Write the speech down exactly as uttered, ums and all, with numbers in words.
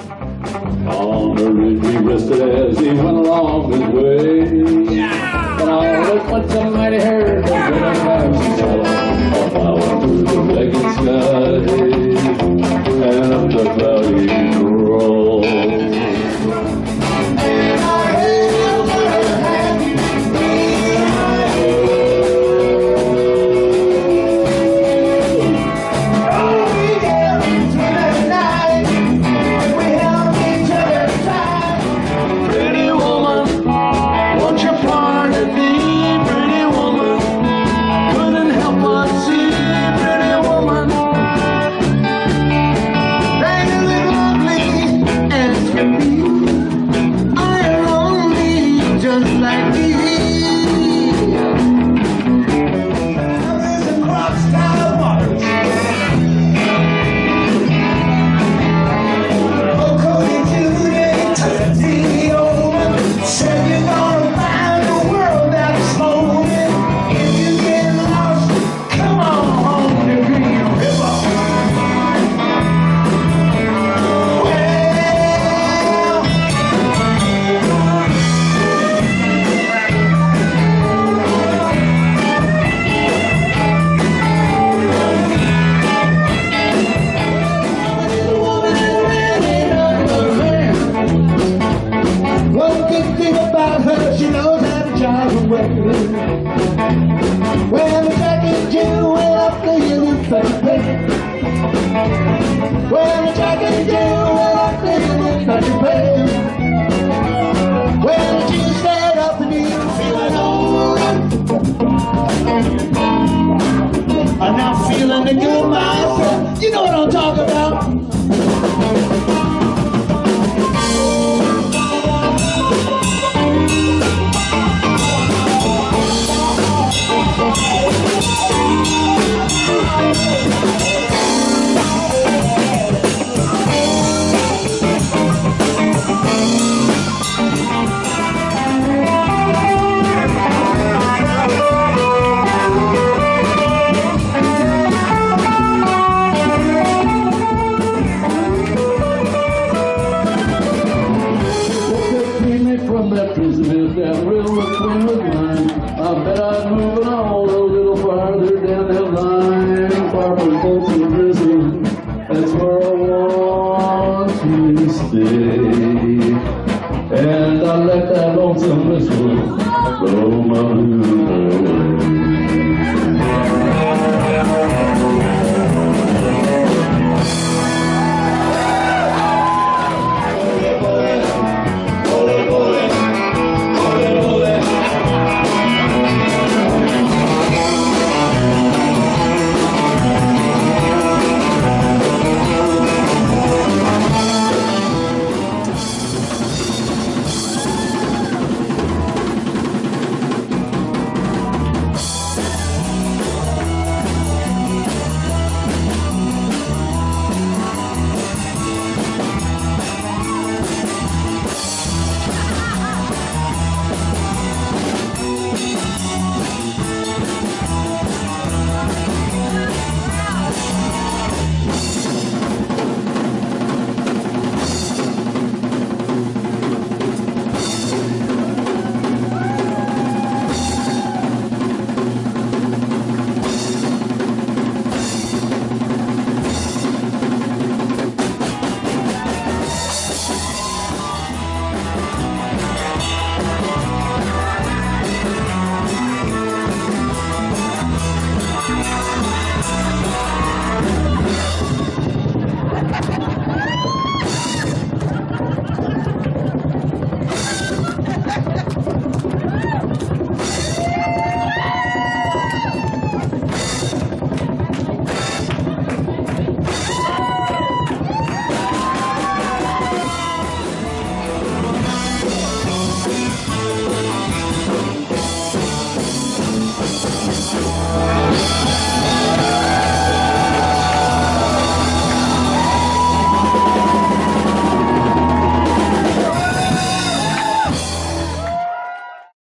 On the ridge he rested as he went along his way. Yeah. But all at once a mighty herd of red and saw a plowing through the vacant sky and up the cloudy road. When the Jack and Jill went up the hill in such a pace. When the Jack and Jill went up the hill in such a pace. When the Jill stared up and he was feeling old. I'm now feeling the good myself. You know what I'm talking about. From that prison is that river between the line. I bet I'd move it on.